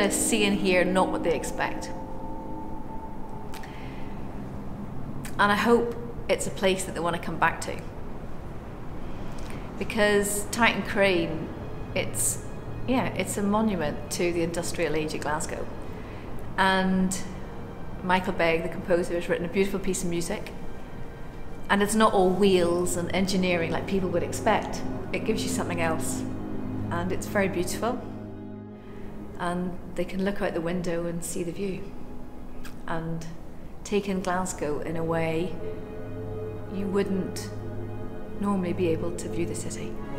to see and hear not what they expect. And I hope it's a place that they want to come back to. Because Titan Crane, it's a monument to the industrial age of Glasgow. And Michael Begg, the composer, has written a beautiful piece of music. And it's not all wheels and engineering like people would expect. It gives you something else. And it's very beautiful. And they can look out the window and see the view. And take in Glasgow in a way you wouldn't normally be able to view the city.